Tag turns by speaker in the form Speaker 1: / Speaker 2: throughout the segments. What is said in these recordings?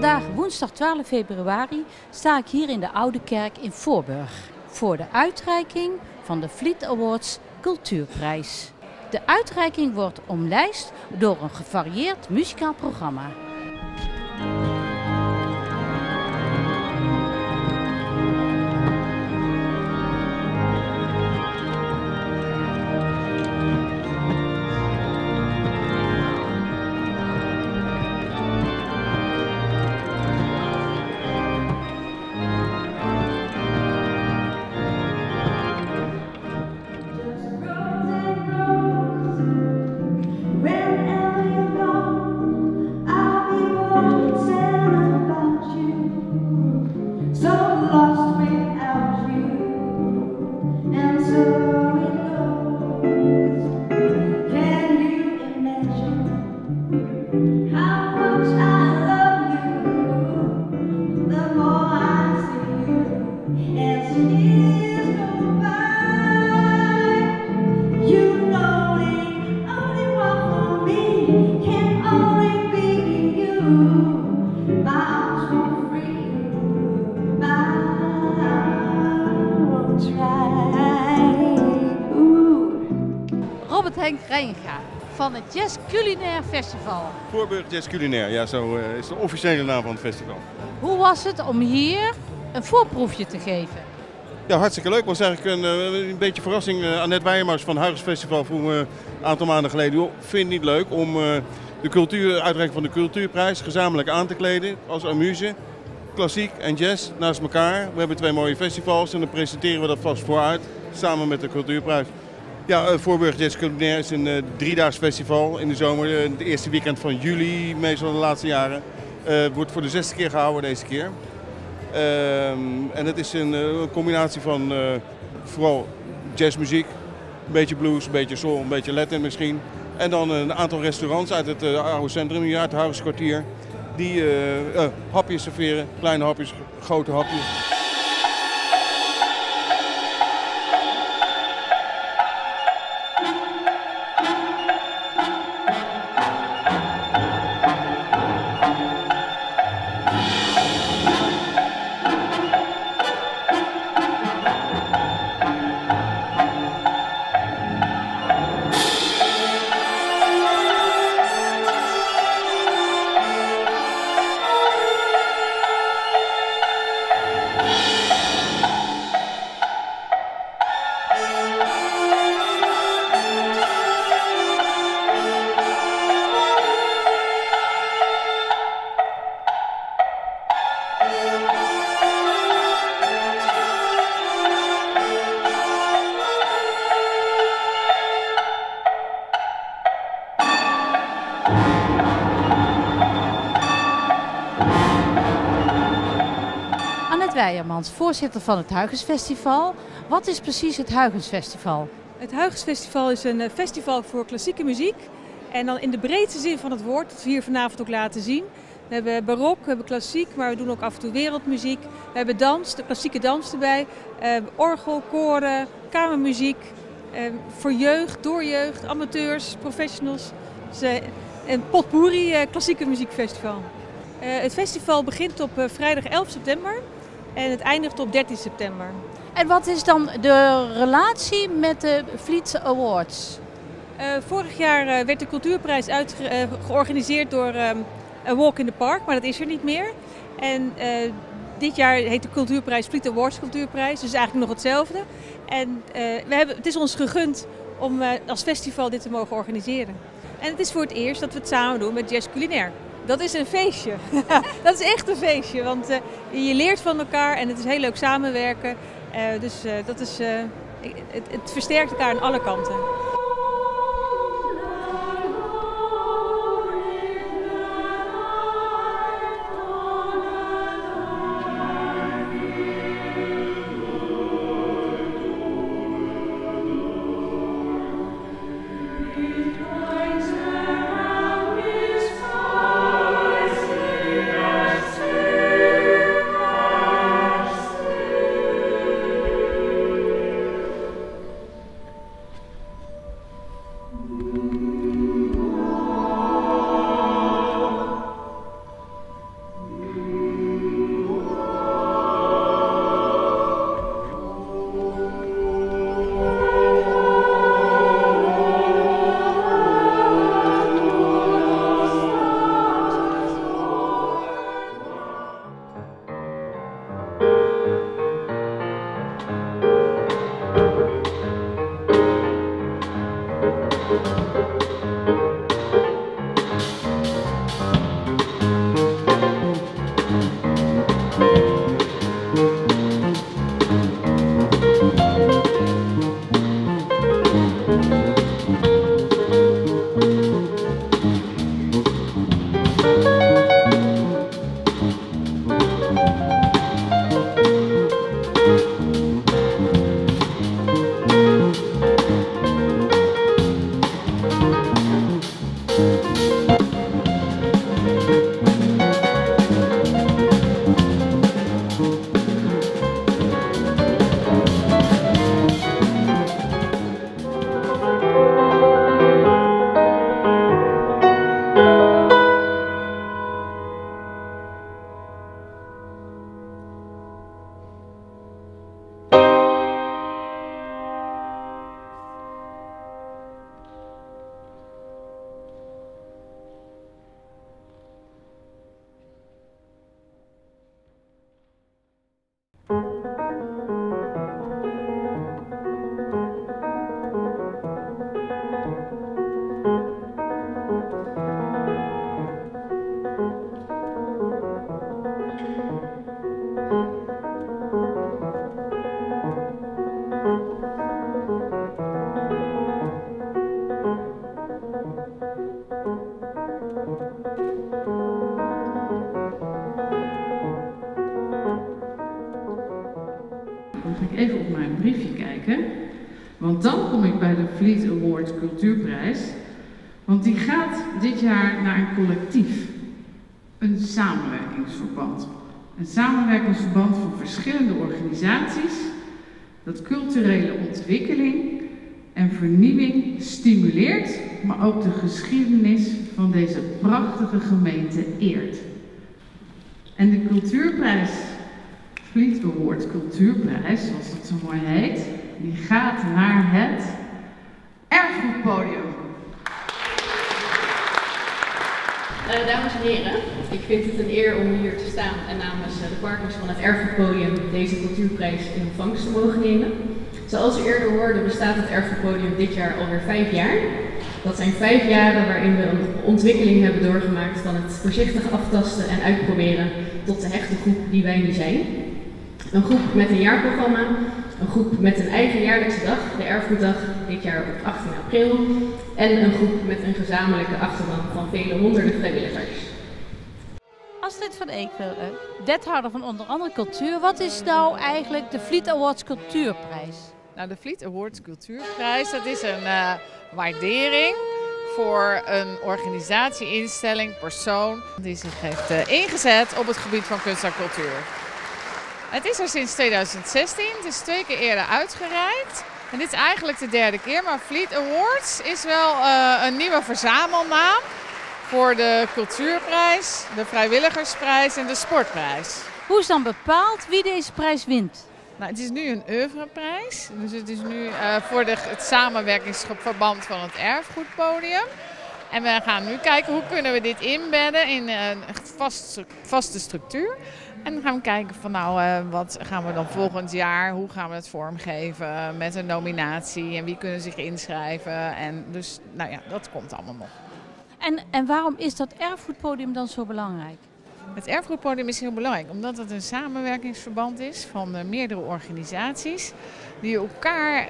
Speaker 1: Vandaag, woensdag 12 februari, sta ik hier in de Oude Kerk in Voorburg voor de uitreiking van de Vliet Awards Cultuurprijs. De uitreiking wordt omlijst door een gevarieerd muzikaal programma. Robert Henk Rijnga van het Jazz Culinair Festival.
Speaker 2: Voorburg Jazz Culinair, ja, zo is de officiële naam van het festival.
Speaker 1: Hoe was het om hier een voorproefje te geven?
Speaker 2: Ja, hartstikke leuk. Het was eigenlijk een beetje verrassing. Annette Wijmars van Huygens Festival vroeg me een aantal maanden geleden: joh, vind je het niet leuk om de uitreiking van de cultuurprijs gezamenlijk aan te kleden als amuse? Klassiek en jazz naast elkaar. We hebben 2 mooie festivals en dan presenteren we dat vast vooruit samen met de cultuurprijs. Ja, Voorburg Jazz Culinair is een 3-daags festival in de zomer. Het eerste weekend van juli, meestal de laatste jaren. Wordt voor de 6e keer gehouden deze keer. En het is een combinatie van vooral jazzmuziek, een beetje blues, een beetje soul, een beetje Latin misschien. En dan een aantal restaurants uit het oude centrum, hier uit het Huygenskwartier, die hapjes serveren, kleine hapjes, grote hapjes.
Speaker 1: Annette Wijmars, voorzitter van het Huygens Festival. Wat is precies het Huygens Festival?
Speaker 3: Het Huygens Festival is een festival voor klassieke muziek. En dan in de breedste zin van het woord, dat we hier vanavond ook laten zien. We hebben barok, we hebben klassiek, maar we doen ook af en toe wereldmuziek. We hebben dans, de klassieke dans erbij. Orgel, koren, kamermuziek. Voor jeugd, door jeugd, amateurs, professionals. Dus, een potpourri klassieke muziekfestival. Het festival begint op vrijdag 11 september en het eindigt op 13 september.
Speaker 1: En wat is dan de relatie met de Vliet Awards?
Speaker 3: Vorig jaar werd de cultuurprijs georganiseerd door A Walk in the Park, maar dat is er niet meer. En dit jaar heet de cultuurprijs Vliet Awards Cultuurprijs, dus eigenlijk nog hetzelfde. En het is ons gegund om als festival dit te mogen organiseren. En het is voor het eerst dat we het samen doen met Jazz Culinair. Dat is een feestje. Dat is echt een feestje, want je leert van elkaar en het is heel leuk samenwerken. Het versterkt elkaar aan alle kanten.
Speaker 4: ga ik even op mijn briefje kijken. Want dan kom ik bij de Fleet Award Cultuurprijs. Want die gaat dit jaar naar een collectief. Een samenwerkingsverband. Een samenwerkingsverband van verschillende organisaties dat culturele ontwikkeling en vernieuwing stimuleert, maar ook de geschiedenis van deze prachtige gemeente eert. En de cultuurprijs, Fleet Award Cultuurprijs, zoals dat zo mooi heet, die gaat naar het Erfgoedpodium.
Speaker 5: Dames en heren, ik vind het een eer om hier te staan en namens de partners van het Erfgoedpodium deze cultuurprijs in ontvangst te mogen nemen. Zoals u eerder hoorde bestaat het Erfgoedpodium dit jaar alweer 5 jaar. Dat zijn 5 jaren waarin we een ontwikkeling hebben doorgemaakt van het voorzichtig aftasten en uitproberen tot de hechte groep die wij nu zijn. Een groep met een jaarprogramma, een groep met een eigen jaarlijkse dag, de Erfgoeddag, dit jaar op 18 april. En een groep met een gezamenlijke achterban van vele honderden vrijwilligers.
Speaker 1: Astrid van Eekvelde, wethouder van onder andere cultuur. Wat is nou eigenlijk de Fleet Awards Cultuurprijs?
Speaker 6: Nou, de Fleet Awards Cultuurprijs, dat is een waardering voor een organisatie, instelling, persoon die zich heeft ingezet op het gebied van kunst en cultuur. Het is er sinds 2016, het is 2 keer eerder uitgereikt. En dit is eigenlijk de 3e keer, maar Fleet Awards is wel een nieuwe verzamelnaam voor de cultuurprijs, de vrijwilligersprijs en de sportprijs.
Speaker 1: Hoe is dan bepaald wie deze prijs wint?
Speaker 6: Nou, het is nu een oeuvreprijs, dus het is nu voor het samenwerkingsverband van het Erfgoedpodium. En we gaan nu kijken hoe kunnen we dit inbedden in een vaste structuur. En dan gaan we kijken van wat gaan we dan volgend jaar, hoe gaan we het vormgeven met een nominatie en wie kunnen zich inschrijven. En dus dat komt allemaal nog.
Speaker 1: En waarom is dat Erfgoedpodium dan zo belangrijk?
Speaker 6: Het Erfgoedpodium is heel belangrijk omdat het een samenwerkingsverband is van meerdere organisaties die elkaar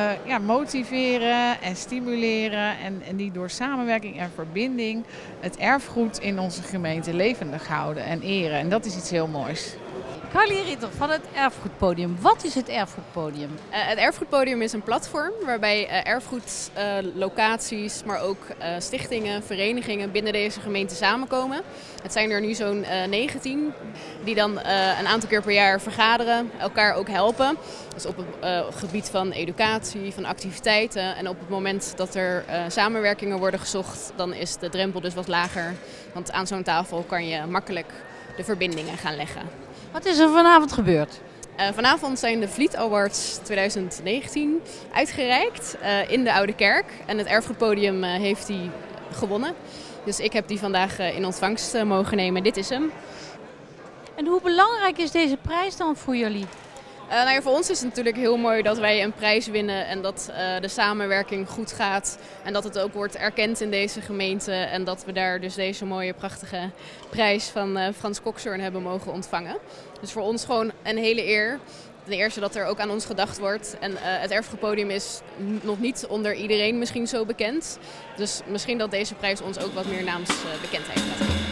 Speaker 6: motiveren en stimuleren en die door samenwerking en verbinding het erfgoed in onze gemeente levendig houden en eren. En dat is iets heel moois.
Speaker 1: Carly Ritter van het Erfgoedpodium. Wat is het Erfgoedpodium?
Speaker 5: Het Erfgoedpodium is een platform waarbij erfgoedlocaties, maar ook stichtingen, verenigingen binnen deze gemeente samenkomen. Het zijn er nu zo'n 19 die dan een aantal keer per jaar vergaderen, elkaar ook helpen. Dus op het gebied van educatie, van activiteiten. En op het moment dat er samenwerkingen worden gezocht, dan is de drempel dus wat lager. Want aan zo'n tafel kan je makkelijk de verbindingen gaan leggen.
Speaker 1: Wat is er vanavond gebeurd?
Speaker 5: Vanavond zijn de Fleet Awards 2019 uitgereikt in de Oude Kerk. En het Erfgoedpodium heeft die gewonnen. Dus ik heb die vandaag in ontvangst mogen nemen. Dit is hem.
Speaker 1: En hoe belangrijk is deze prijs dan voor jullie?
Speaker 5: Voor ons is het natuurlijk heel mooi dat wij een prijs winnen en dat de samenwerking goed gaat. En dat het ook wordt erkend in deze gemeente en dat we daar dus deze mooie prachtige prijs van Frans Kokshorn hebben mogen ontvangen. Dus voor ons gewoon een hele eer. Ten eerste dat er ook aan ons gedacht wordt. En het Erfgoedpodium is nog niet onder iedereen misschien zo bekend. Dus misschien dat deze prijs ons ook wat meer naamsbekendheid gaat geven.